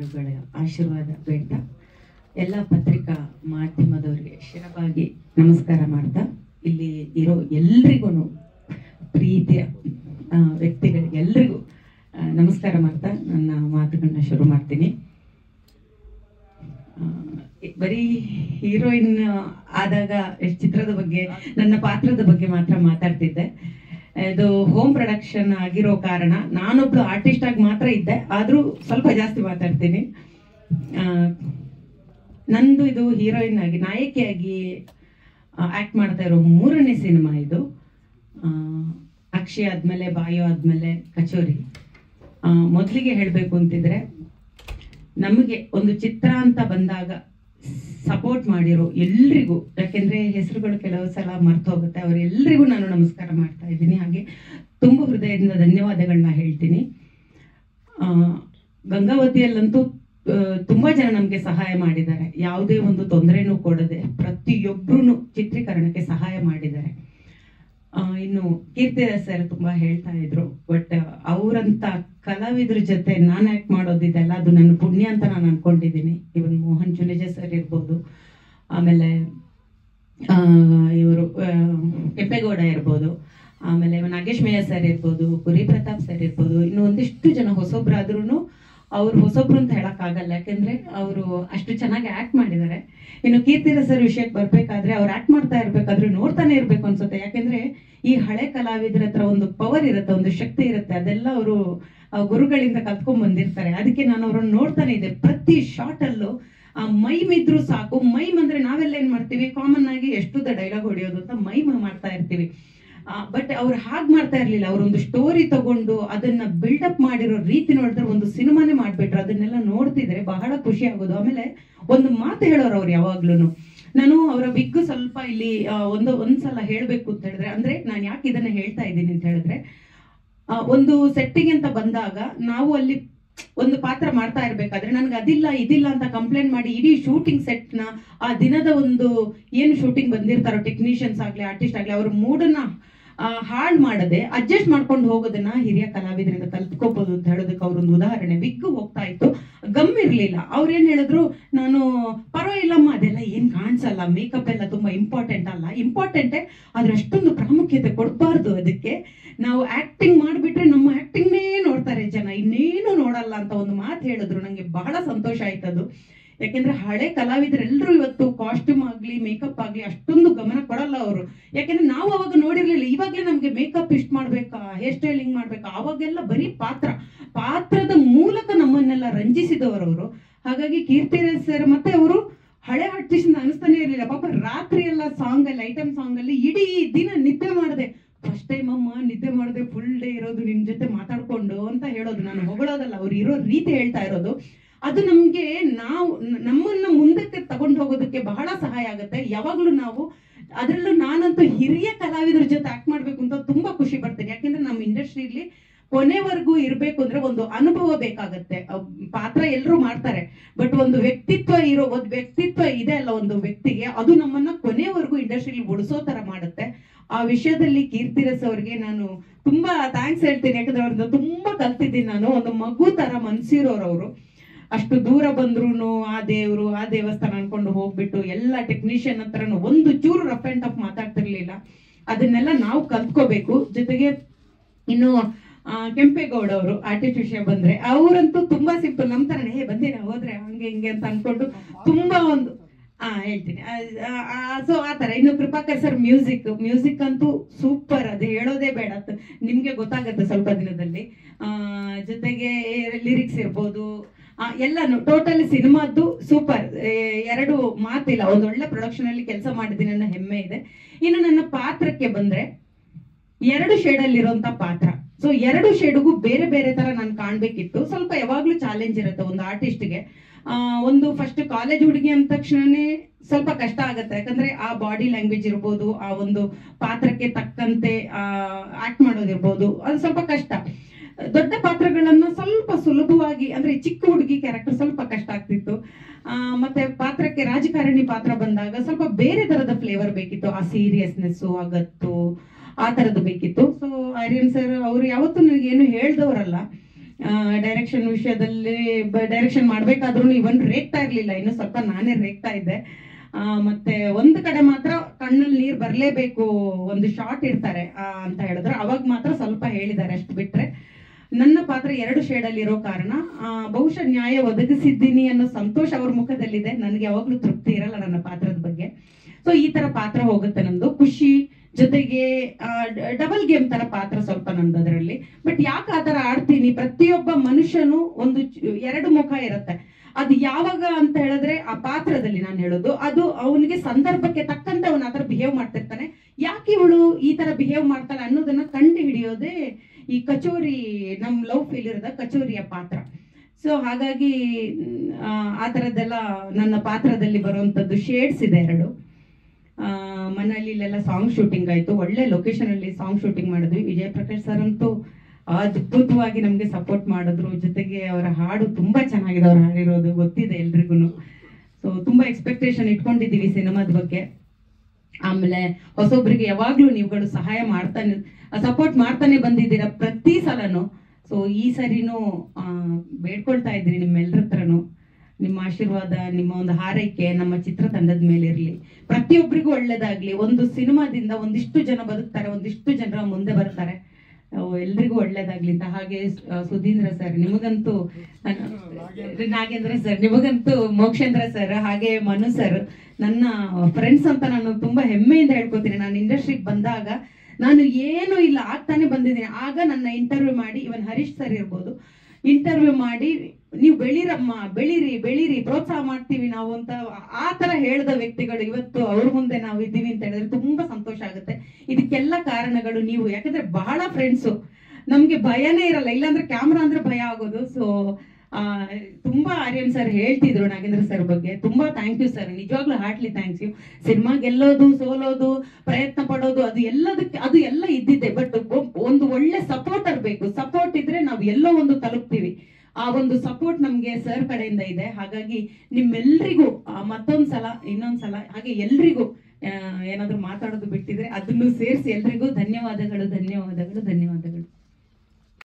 ಗುರುಗಳ ಆಶೀರ್ವಾದ ಬೇಡ ಎಲ್ಲ ಪತ್ರಿಕಾ ಮಾಧ್ಯಮದವರಿಗೆ ಶಿರವಾಗಿ ನಮಸ್ಕಾರ ಮಾಡ್ತಾ ಇಲ್ಲಿ ಇರೋ ಎಲ್ರಿಗೂ ಪ್ರೀತಿಯ ವ್ಯಕ್ತಿಗಳಿಗೆ ಎಲ್ರಿಗೂ ನಮಸ್ಕಾರ ಮಾಡ್ತಾ ನನ್ನ ಮಾತುಗಳನ್ನ ಶುರು ಮಾಡ್ತೀನಿ. ಬರೀ ಹೀರೋಯಿನ್ ಆದಾಗ ಚಿತ್ರದ ಬಗ್ಗೆ ನನ್ನ ಪಾತ್ರದ ಬಗ್ಗೆ ಮಾತ್ರ ಮಾತಾಡ್ತಿದ್ದೆ. ಇದು ಹೋಮ್ ಪ್ರೊಡಕ್ಷನ್ ಆಗಿರೋ ಕಾರಣ ನಾನೊಬ್ಳು ಆರ್ಟಿಸ್ಟ್ ಆಗಿ ಮಾತ್ರ ಇದ್ದೆ, ಆದ್ರೂ ಸ್ವಲ್ಪ ಜಾಸ್ತಿ ಮಾತಾಡ್ತೀನಿ. ನಂದು ಇದು ಹೀರೋಯಿನ್ ಆಗಿ ನಾಯಕಿಯಾಗಿ ಆಕ್ಟ್ ಮಾಡ್ತಾ ಇರೋ 3ನೇ ಸಿನಿಮಾ ಇದು. ಅಕ್ಷಯ್ ಆದ್ಮೇಲೆ ಬಾಯೋ ಆದ್ಮೇಲೆ ಕಚೋರಿ. ಮೊದಲಿಗೆ ಹೇಳಬೇಕು ಅಂತಿದ್ರೆ, ನಮಗೆ ಒಂದು ಚಿತ್ರ ಅಂತ ಬಂದಾಗ ಸಪೋರ್ಟ್ ಮಾಡಿರೋ ಎಲ್ರಿಗೂ, ಯಾಕೆಂದ್ರೆ ಹೆಸರುಗಳು ಕೆಲವು ಸಲ ಮರ್ತು ಹೋಗುತ್ತೆ, ಅವರೆಲ್ಲರಿಗೂ ನಾನು ನಮಸ್ಕಾರ ಮಾಡ್ತಾ ಇದ್ದೀನಿ. ಹಾಗೆ ತುಂಬ ಹೃದಯದಿಂದ ಧನ್ಯವಾದಗಳನ್ನ ಹೇಳ್ತೀನಿ. ಗಂಗಾವತಿಯಲ್ಲಂತೂ ತುಂಬಾ ಜನ ನಮ್ಗೆ ಸಹಾಯ ಮಾಡಿದ್ದಾರೆ, ಯಾವುದೇ ಒಂದು ತೊಂದರೆನೂ ಕೊಡದೆ ಪ್ರತಿಯೊಬ್ಬರು ಚಿತ್ರೀಕರಣಕ್ಕೆ ಸಹಾಯ ಮಾಡಿದ್ದಾರೆ. ಇನ್ನು ಕೀರ್ತಿದಾಸ್ ಸರ್ ತುಂಬಾ ಹೇಳ್ತಾ ಇದ್ರು, ಬಟ್ ಅವರಂತ ಕಲಾವಿದ್ರ ಜೊತೆ ನಾನು ಆಕ್ಟ್ ಮಾಡೋದಿದೆಲ್ಲ ಅದು ನನ್ನ ಪುಣ್ಯ ಅಂತ ನಾನು ಅನ್ಕೊಂಡಿದ್ದೀನಿ. ಇವನ್ ಮೋಹನ್ ಜುನೇಜಾ ಸರ್ ಇರ್ಬೋದು, ಆಮೇಲೆ ಇವರು ಕೆಂಪೇಗೌಡ ಇರ್ಬೋದು, ಆಮೇಲೆ ನಾಗೇಶ್ ಮೇಯ ಸರ್ ಇರ್ಬೋದು, ಕುರಿ ಪ್ರತಾಪ್ ಸರ್ ಇರ್ಬೋದು, ಇನ್ನು ಒಂದಿಷ್ಟು ಜನ ಹೊಸೊಬ್ರಾದ್ರೂ ಅವ್ರು ಹೊಸೊಬ್ರು ಅಂತ ಹೇಳಕ್ಕಾಗಲ್ಲ, ಯಾಕೆಂದ್ರೆ ಅವರು ಅಷ್ಟು ಚೆನ್ನಾಗಿ ಆಕ್ಟ್ ಮಾಡಿದ್ದಾರೆ. ಇನ್ನು ಕೀರ್ತಿದಾಸ್ ಸರ್ ವಿಷಯಕ್ಕೆ ಬರ್ಬೇಕಾದ್ರೆ, ಅವ್ರು ಆಕ್ಟ್ ಮಾಡ್ತಾ ಇರ್ಬೇಕಾದ್ರೆ ನೋಡ್ತಾನೆ ಇರ್ಬೇಕು ಅನ್ಸುತ್ತೆ. ಯಾಕೆಂದ್ರೆ ಈ ಹಳೆ ಕಲಾವಿದರ ಹತ್ರ ಒಂದು ಪವರ್ ಇರುತ್ತೆ, ಒಂದು ಶಕ್ತಿ ಇರುತ್ತೆ, ಅದೆಲ್ಲ ಅವರು ಗುರುಗಳಿಂದ ಕಲ್ತ್ಕೊಂಡ್ ಬಂದಿರ್ತಾರೆ. ಅದಕ್ಕೆ ನಾನು ಅವ್ರನ್ನ ನೋಡ್ತಾನೆ ಇದ್ದೆ. ಪ್ರತಿ ಶಾರ್ಟ್ ಅಲ್ಲೂ ಮೈಮ್ ಇದ್ರು ಸಾಕು. ಮೈಮ್ ಅಂದ್ರೆ ನಾವೆಲ್ಲ ಏನ್ ಮಾಡ್ತೀವಿ, ಕಾಮನ್ ಆಗಿ ಎಷ್ಟುದ ಡೈಲಾಗ್ ಹೊಡೆಯೋದು ಅಂತ ಮೈಮ್ ಮಾಡ್ತಾ ಇರ್ತೀವಿ. ಬಟ್ ಅವ್ರು ಹಾಗೆ ಮಾಡ್ತಾ ಇರ್ಲಿಲ್ಲ. ಅವ್ರೊಂದು ಸ್ಟೋರಿ ತಗೊಂಡು ಅದನ್ನ ಬಿಲ್ಡಪ್ ಮಾಡಿರೋ ರೀತಿ ನೋಡಿದ್ರೆ ಒಂದು ಸಿನಿಮಾನೇ ಮಾಡ್ಬಿಟ್ರು. ಅದನ್ನೆಲ್ಲ ನೋಡ್ತಿದ್ರೆ ಬಹಳ ಖುಷಿ ಆಗೋದು. ಆಮೇಲೆ ಒಂದು ಮಾತು ಹೇಳೋರು ಅವ್ರು ಯಾವಾಗ್ಲೂ. ನಾನು ಅವರ ವಿಗ್ ಸ್ವಲ್ಪ ಇಲ್ಲಿ ಒಂದ್ಸಲ ಹೇಳ್ಬೇಕು ಅಂತ ಹೇಳಿದ್ರೆ, ಅಂದ್ರೆ ನಾನು ಯಾಕೆ ಇದನ್ನ ಹೇಳ್ತಾ ಇದ್ದೀನಿ ಅಂತ ಹೇಳಿದ್ರೆ, ಒಂದು ಸೆಟ್ಟಿಗೆ ಅಂತ ಬಂದಾಗ ನಾವು ಅಲ್ಲಿ ಒಂದು ಪಾತ್ರ ಮಾಡ್ತಾ ಇರ್ಬೇಕಾದ್ರೆ ನನ್ಗೆ ಅದಿಲ್ಲ ಇದಿಲ್ಲ ಅಂತ ಕಂಪ್ಲೇಂಟ್ ಮಾಡಿ ಇಡೀ ಶೂಟಿಂಗ್ ಸೆಟ್ ನ ಆ ದಿನದ ಒಂದು ಏನು ಶೂಟಿಂಗ್ ಬಂದಿರ್ತಾರೋ ಟೆಕ್ನಿಷಿಯನ್ಸ್ ಆಗ್ಲಿ ಆರ್ಟಿಸ್ಟ್ ಆಗ್ಲಿ ಅವ್ರ ಮೂಡನ್ನ ಹಾಳು ಮಾಡದೆ ಅಡ್ಜಸ್ಟ್ ಮಾಡ್ಕೊಂಡು ಹೋಗೋದನ್ನ ಹಿರಿಯ ಕಲಾವಿದರಿಂದ ಕಲ್ತ್ಕೋಬಹುದು ಅಂತ ಹೇಳೋದಕ್ಕೆ ಅವ್ರೊಂದು ಉದಾಹರಣೆ. ವಿಗ್ ಹೋಗ್ತಾ ಇತ್ತು, ಗಮ್ ಇರ್ಲಿಲ್ಲ. ಅವ್ರೇನ್ ಹೇಳಿದ್ರು, ನಾನು ಪರವಾಗಿಲ್ಲಮ್ಮ ಅದೆಲ್ಲ ಏನ್ ಕಾಣಿಸಲ್ಲ, ಮೇಕಪ್ ಎಲ್ಲ ತುಂಬಾ ಇಂಪಾರ್ಟೆಂಟ್ ಅಲ್ಲ, ಇಂಪಾರ್ಟೆಂಟೇ ಆದ್ರೆ ಅಷ್ಟೊಂದು ಪ್ರಾಮುಖ್ಯತೆ ಕೊಡಬಾರ್ದು. ಅದಕ್ಕೆ ನಾವು ಆಕ್ಟಿಂಗ್ ಮಾಡ್ಬಿಟ್ರೆ ನಮ್ಮ ಆಕ್ಟಿಂಗ್ನೇ ನೋಡ್ತಾರೆ ಜನ, ಇನ್ನೇನು ನೋಡಲ್ಲ ಅಂತ ಒಂದು ಮಾತು ಹೇಳಿದ್ರು. ನಂಗೆ ಬಹಳ ಸಂತೋಷ ಆಯ್ತದು. ಯಾಕೆಂದ್ರೆ ಹಳೆ ಕಲಾವಿದರೆಲ್ಲರೂ ಇವತ್ತು ಕಾಸ್ಟ್ಯೂಮ್ ಆಗ್ಲಿ ಮೇಕಪ್ ಆಗ್ಲಿ ಅಷ್ಟೊಂದು ಗಮನ ಕೊಡಲ್ಲ ಅವರು. ಯಾಕೆಂದ್ರೆ ನಾವು ಅವಾಗ ನೋಡಿರ್ಲಿಲ್ಲ. ಇವಾಗ್ಲೇ ನಮ್ಗೆ ಮೇಕಪ್ ಇಷ್ಟ ಮಾಡ್ಬೇಕಾ, ಹೇರ್ ಸ್ಟೈಲಿಂಗ್ ಮಾಡ್ಬೇಕಾ, ಅವಾಗೆಲ್ಲ ಬರೀ ಪಾತ್ರದ ಮೂಲಕ ನಮ್ಮನ್ನೆಲ್ಲ ರಂಜಿಸಿದವರು. ಹಾಗಾಗಿ ಕೀರ್ತಿರಾಜ್ ಸರ್ ಮತ್ತೆ ಅವರು ಹಳೆ ಆರ್ಟಿಸ್ಟ್ ಅನಿಸ್ತಾನೆ ಇರ್ಲಿಲ್ಲ. ಪಾಪ ರಾತ್ರಿ ಎಲ್ಲ ಸಾಂಗ್ ಅಲ್ಲಿ ಐಟಮ್ ಸಾಂಗ್ ಅಲ್ಲಿ ಇಡೀ ದಿನ ನಿದ್ದೆ ಮಾಡದೆ, ಫಸ್ಟ್ ಟೈಮ್ ಅಮ್ಮ ನಿದ್ದೆ ಮಾಡದೆ ಫುಲ್ ಡೇ ಇರೋದು ನಿಮ್ ಜೊತೆ ಮಾತಾಡ್ಕೊಂಡು ಅಂತ ಹೇಳೋದು. ನಾನು ಹೊಗಳೋದಲ್ಲ, ಅವ್ರು ಇರೋ ರೀತಿ ಹೇಳ್ತಾ ಇರೋದು. ಅದು ನಮ್ಗೆ ನಮ್ಮನ್ನ ಮುಂದಕ್ಕೆ ತಗೊಂಡು ಹೋಗೋದಕ್ಕೆ ಬಹಳ ಸಹಾಯ ಆಗುತ್ತೆ. ಯಾವಾಗ್ಲೂ ನಾವು ಅದರಲ್ಲೂ ನಾನಂತೂ ಹಿರಿಯ ಕಲಾವಿದರ ಜೊತೆ ಆಕ್ಟ್ ಮಾಡ್ಬೇಕು ಅಂತ ತುಂಬಾ ಖುಷಿ ಪಡ್ತೇನೆ. ಯಾಕೆಂದ್ರೆ ನಮ್ಮ ಇಂಡಸ್ಟ್ರಿಲಿ ಕೊನೆವರೆಗೂ ಇರ್ಬೇಕು ಅಂದ್ರೆ ಒಂದು ಅನುಭವ ಬೇಕಾಗತ್ತೆ. ಪಾತ್ರ ಎಲ್ಲರೂ ಮಾಡ್ತಾರೆ, ಬಟ್ ಒಂದು ವ್ಯಕ್ತಿತ್ವ ಇದೆ ಅಲ್ಲ ಒಂದು ವ್ಯಕ್ತಿಗೆ, ಅದು ನಮ್ಮನ್ನ ಕೊನೆವರೆಗೂ ಇಂಡಸ್ಟ್ರಿಲಿ ಉಳಿಸೋ ತರ ಮಾಡುತ್ತೆ. ಆ ವಿಷಯದಲ್ಲಿ ಕೀರ್ತಿರಾಜ್ ಅವ್ರಿಗೆ ನಾನು ತುಂಬಾ ಥ್ಯಾಂಕ್ಸ್ ಹೇಳ್ತೀನಿ. ಯಾಕಂದ್ರೆ ಅವ್ರನ್ನ ತುಂಬಾ ಕಲ್ತಿದ್ದೀನಿ ನಾನು. ಒಂದು ಮಗು ತರ ಮನ್ಸಿರೋರವ್ರು. ಅಷ್ಟು ದೂರ ಬಂದ್ರು ಆ ದೇವ್ರು ಆ ದೇವಸ್ಥಾನ ಅನ್ಕೊಂಡು ಹೋಗ್ಬಿಟ್ಟು ಎಲ್ಲ ಟೆಕ್ನಿಷಿಯನ್ ಹತ್ರನು ಒಂದು ಚೂರು ರಫ್ ಅಂಡ್ ಟಫ್ ಮಾತಾಡ್ತಿರ್ಲಿಲ್ಲ. ಅದನ್ನೆಲ್ಲ ನಾವು ಕಲ್ತ್ಕೋಬೇಕು. ಜೊತೆಗೆ ಇನ್ನು ಕೆಂಪೇಗೌಡ ಅವರು ಆರ್ಟಿಸ್ಟ್ ವಿಷಯ ಬಂದ್ರೆ, ಅವರಂತೂ ತುಂಬಾ ಸಿಂಪಲ್, ನಮ್ ತರನೇ ಬಂದೇನೆ ಹೋದ್ರೆ ಹಂಗೆ ಹಿಂಗೆ ಅಂತ ಅನ್ಕೊಂಡು ತುಂಬಾ ಒಂದು ಹೇಳ್ತೀನಿ. ಸೊ ಆ ತರ. ಇನ್ನು ಕೃಪಾಕರ್ ಸರ್ ಮ್ಯೂಸಿಕ್ ಅಂತೂ ಸೂಪರ್, ಅದು ಹೇಳೋದೇ ಬೇಡ, ನಿಮ್ಗೆ ಗೊತ್ತಾಗತ್ತೆ ಸ್ವಲ್ಪ ದಿನದಲ್ಲಿ. ಜೊತೆಗೆ ಲಿರಿಕ್ಸ್ ಇರ್ಬೋದು, ಎಲ್ಲಾನು ಟೋಟಲ್ ಸಿನಿಮಾದ್ದು ಸೂಪರ್, ಎರಡು ಮಾತಿಲ್ಲ. ಒಂದು ಒಳ್ಳೆ ಪ್ರೊಡಕ್ಷನ್ ಅಲ್ಲಿ ಕೆಲಸ ಮಾಡಿದ್ದೀನಿ ಅನ್ನೋ ಹೆಮ್ಮೆ ಇದೆ. ಇನ್ನು ನನ್ನ ಪಾತ್ರಕ್ಕೆ ಬಂದ್ರೆ, 2 ಶೇಡ್ ಅಲ್ಲಿ ಇರುವಂತ ಪಾತ್ರ. ಸೊ 2 ಶೇಡ್ಗೂ ಬೇರೆ ಬೇರೆ ತರ ನಾನು ಕಾಣ್ಬೇಕಿತ್ತು. ಸ್ವಲ್ಪ ಯಾವಾಗ್ಲೂ ಚಾಲೆಂಜ್ ಇರುತ್ತೆ ಒಂದು ಆರ್ಟಿಸ್ಟ್ಗೆ. ಒಂದು ಫಸ್ಟ್ ಕಾಲೇಜ್ ಹುಡುಗಿ ಅಂದ ತಕ್ಷಣನೇ ಸ್ವಲ್ಪ ಕಷ್ಟ ಆಗತ್ತೆ. ಯಾಕಂದ್ರೆ ಆ ಬಾಡಿ ಲ್ಯಾಂಗ್ವೇಜ್ ಇರ್ಬೋದು, ಆ ಒಂದು ಪಾತ್ರಕ್ಕೆ ತಕ್ಕಂತೆ ಆಕ್ಟ್ ಮಾಡೋದಿರ್ಬೋದು, ಅದು ಸ್ವಲ್ಪ ಕಷ್ಟ. ದೊಡ್ಡ ಪಾತ್ರಗಳನ್ನ ಸ್ವಲ್ಪ ಸುಲಭವಾಗಿ, ಅಂದ್ರೆ ಚಿಕ್ಕ ಹುಡುಗಿ ಕ್ಯಾರೆಕ್ಟರ್ ಸ್ವಲ್ಪ ಕಷ್ಟ ಆಗ್ತಿತ್ತು. ಮತ್ತೆ ಪಾತ್ರಕ್ಕೆ ರಾಜಕಾರಣಿ ಪಾತ್ರ ಬಂದಾಗ ಸ್ವಲ್ಪ ಬೇರೆ ತರದ ಫ್ಲೇವರ್ ಬೇಕಿತ್ತು. ಆ ಸೀರಿಯಸ್ನೆಸ್, ಆ ಗತ್ತು, ಆ ತರದ್ದು ಬೇಕಿತ್ತು. ಸೊ ಆರ್ಯನ್ ಸರ್ ಅವರು ಯಾವತ್ತೂ ನನಗೆ ಏನು ಹೇಳ್ದವರಲ್ಲ. ಡೈರೆಕ್ಷನ್ ವಿಷಯದಲ್ಲಿ ಡೈರೆಕ್ಷನ್ ಮಾಡ್ಬೇಕಾದ್ರೂ ಇವನ್ ರೇಗ್ತಾ ಇರ್ಲಿಲ್ಲ, ಇನ್ನು ಸ್ವಲ್ಪ ನಾನೇ ರೇಗ್ತಾ ಇದ್ದೆ. ಮತ್ತೆ ಒಂದು ಕಡೆ ಮಾತ್ರ ಕಣ್ಣಲ್ಲಿ ನೀರು ಬರಲೇಬೇಕು, ಒಂದು ಶಾರ್ಟ್ ಇರ್ತಾರೆ ಅಂತ ಹೇಳಿದ್ರು, ಅವಾಗ ಮಾತ್ರ ಸ್ವಲ್ಪ ಹೇಳಿದ್ದಾರೆ, ಅಷ್ಟು ಬಿಟ್ರೆ ನನ್ನ ಪಾತ್ರ 2 ಶೇಡಲ್ಲಿ ಇರೋ ಕಾರಣ ಬಹುಶಃ ನ್ಯಾಯ ಒದಗಿಸಿದ್ದೀನಿ ಅನ್ನೋ ಸಂತೋಷ ಅವ್ರ ಮುಖದಲ್ಲಿದೆ. ನನಗೆ ಯಾವಾಗ್ಲೂ ತೃಪ್ತಿ ಇರಲ್ಲ ನನ್ನ ಪಾತ್ರದ ಬಗ್ಗೆ. ಸೊ ಈ ತರ ಪಾತ್ರ ಹೋಗುತ್ತೆ ನಂದು. ಖುಷಿ ಜೊತೆಗೆ ಡಬಲ್ ಗೇಮ್ ತರ ಪಾತ್ರ ಸ್ವಲ್ಪ ನಂದು ಅದರಲ್ಲಿ. ಬಟ್ ಯಾಕೆ ಆ ತರ ಆಡ್ತೀನಿ, ಪ್ರತಿಯೊಬ್ಬ ಮನುಷ್ಯನು ಒಂದು 2 ಮುಖ ಇರುತ್ತೆ. ಅದು ಯಾವಾಗ ಅಂತ ಹೇಳಿದ್ರೆ ಆ ಪಾತ್ರದಲ್ಲಿ ನಾನು ಹೇಳೋದು, ಅದು ಅವನಿಗೆ ಸಂದರ್ಭಕ್ಕೆ ತಕ್ಕಂತೆ ಅವನ ಆ ಥರ ಬಿಹೇವ್ ಮಾಡ್ತಿರ್ತಾನೆ. ಯಾಕೆ ಇವಳು ಈ ತರ ಬಿಹೇವ್ ಮಾಡ್ತಾಳೆ ಅನ್ನೋದನ್ನ ಕಂಡು ಹಿಡಿಯೋದೇ ಈ ಕಚೋರಿ, ನಮ್ ಲವ್ ಫೇಲ್ಯೂರ್ದ ಕಚೋರಿಯ ಪಾತ್ರ. ಸೊ ಹಾಗಾಗಿ ಆ ಥರದ್ದೆಲ್ಲ ನನ್ನ ಪಾತ್ರದಲ್ಲಿ ಬರುವಂಥದ್ದು ಶೇಡ್ಸ್ ಇದೆ 2. ಮನೇಲಿ ಇಲ್ಲೆಲ್ಲ ಸಾಂಗ್ ಶೂಟಿಂಗ್ ಆಯ್ತು, ಒಳ್ಳೆ ಲೊಕೇಶನ್ ಅಲ್ಲಿ ಸಾಂಗ್ ಶೂಟಿಂಗ್ ಮಾಡಿದ್ವಿ. ವಿಜಯ್ ಪ್ರಕಾಶ್ ಸರ್ ಅಂತೂ ಅದ್ಭುತವಾಗಿ ನಮ್ಗೆ ಸಪೋರ್ಟ್ ಮಾಡಿದ್ರು. ಜೊತೆಗೆ ಅವರ ಹಾಡು ತುಂಬಾ ಚೆನ್ನಾಗಿದೆ, ಅವ್ರು ಹಾಡಿರೋದು ಗೊತ್ತಿದೆ ಎಲ್ರಿಗೂ. ಸೊ ತುಂಬಾ ಎಕ್ಸ್ಪೆಕ್ಟೇಷನ್ ಇಟ್ಕೊಂಡಿದ್ದೀವಿ ಸಿನಿಮಾದ ಬಗ್ಗೆ. ಆಮೇಲೆ ಹೊಸೊಬ್ರಿಗೆ ಯಾವಾಗ್ಲೂ ನೀವುಗಳು ಸಹಾಯ ಮಾಡ್ತಾನೆ, ಸಪೋರ್ಟ್ ಮಾಡ್ತಾನೆ ಬಂದಿದ್ದೀರಾ ಪ್ರತಿ ಸಲನು. ಸೊ ಈ ಸರಿನೂ ಬೇಡ್ಕೊಳ್ತಾ ಇದ್ದೀನಿ ನಿಮ್ಮೆಲ್ಲರ ಹತ್ರನು, ನಿಮ್ಮ ಆಶೀರ್ವಾದ, ನಿಮ್ಮ ಒಂದು ಹಾರೈಕೆ ನಮ್ಮ ಚಿತ್ರತಂಡದ ಮೇಲೆ ಇರಲಿ. ಪ್ರತಿಯೊಬ್ಬರಿಗೂ ಒಳ್ಳೇದಾಗ್ಲಿ. ಒಂದು ಸಿನಿಮಾದಿಂದ ಒಂದಿಷ್ಟು ಜನ ಬದುಕ್ತಾರೆ, ಒಂದಿಷ್ಟು ಜನರ ಮುಂದೆ ಬರ್ತಾರೆ, ಎಲ್ರಿಗೂ ಒಳ್ಳೇದಾಗ್ಲಿ ಅಂತ. ಹಾಗೆ ಸುಧೀಂದ್ರ ಸರ್ ನಿಮಗಂತೂ, ನಾಗೇಂದ್ರ ಸರ್ ನಿಮಗಂತೂ, ಮೋಕ್ಷೇಂದ್ರ ಸರ್, ಹಾಗೆ ಮನು ಸರ್ ನನ್ನ ಫ್ರೆಂಡ್ಸ್ ಅಂತ ನಾನು ತುಂಬಾ ಹೆಮ್ಮೆಯಿಂದ ಹೇಳ್ಕೊತೀನಿ. ನಾನು ಇಂಡಸ್ಟ್ರಿಗೆ ಬಂದಾಗ ನಾನು ಏನು ಇಲ್ಲ ಆಗ್ತಾನೆ ಬಂದಿದ್ದೀನಿ. ಆಗ ನನ್ನ ಇಂಟರ್ವ್ಯೂ ಮಾಡಿ, ಇವನ್ ಹರೀಶ್ ಸರ್ ಇರ್ಬೋದು, ಇಂಟರ್ವ್ಯೂ ಮಾಡಿ ನೀವು ಬೆಳೀರಮ್ಮ, ಬೆಳೀರಿ ಬೆಳೀರಿ, ಪ್ರೋತ್ಸಾಹ ಮಾಡ್ತೀವಿ ನಾವು ಅಂತ ಆ ತರ ಹೇಳಿದ ವ್ಯಕ್ತಿಗಳು ಇವತ್ತು ಅವ್ರ ಮುಂದೆ ನಾವು ಇದ್ದೀವಿ ಅಂತ ಹೇಳಿದ್ರೆ ತುಂಬಾ ಸಂತೋಷ ಆಗುತ್ತೆ. ಇದಕ್ಕೆಲ್ಲ ಕಾರಣಗಳು ನೀವು. ಯಾಕಂದ್ರೆ ಬಹಳ ಫ್ರೆಂಡ್ಸು, ನಮ್ಗೆ ಭಯನೇ ಇರಲ್ಲ, ಇಲ್ಲಾಂದ್ರೆ ಕ್ಯಾಮ್ರಾ ಅಂದ್ರೆ ಭಯ ಆಗೋದು. ಸೊ ತುಂಬಾ ಆರ್ಯನ್ ಸರ್ ಹೇಳ್ತಿದ್ರು ನಾಗೇಂದ್ರ ಸರ್ ಬಗ್ಗೆ. ತುಂಬಾ ಥ್ಯಾಂಕ್ ಯು ಸರ್, ನಿಜವಾಗ್ಲೂ ಹಾರ್ಟ್ಲಿ ಥ್ಯಾಂಕ್ಸ್ ಯು. ಸಿನಿಮಾ ಗೆಲ್ಲೋದು, ಸೋಲೋದು, ಪ್ರಯತ್ನ ಪಡೋದು, ಅದು ಎಲ್ಲದಕ್ಕೆ ಅದು ಎಲ್ಲ ಇದ್ದಿದೆ. ಬಟ್ ಒಂದು ಒಳ್ಳೆ ಸಪೋರ್ಟರ್ ಬೇಕು. ಸಪೋರ್ಟ್ ಇದ್ರೆ ನಾವು ಎಲ್ಲೋ ಒಂದು ತಲುಪ್ತೀವಿ. ಆ ಒಂದು ಸಪೋರ್ಟ್ ನಮ್ಗೆ ಸರ್ ಕಡೆಯಿಂದ ಇದೆ. ಹಾಗಾಗಿ ನಿಮ್ಮೆಲ್ರಿಗೂ ಮತ್ತೊಂದ್ಸಲ, ಇನ್ನೊಂದ್ಸಲ, ಹಾಗೆ ಎಲ್ರಿಗೂ ಏನಾದ್ರು ಮಾತಾಡೋದು ಬಿಟ್ಟಿದ್ರೆ ಅದನ್ನು ಸೇರಿಸಿ ಎಲ್ರಿಗೂ ಧನ್ಯವಾದಗಳು, ಧನ್ಯವಾದಗಳು, ಧನ್ಯವಾದಗಳು.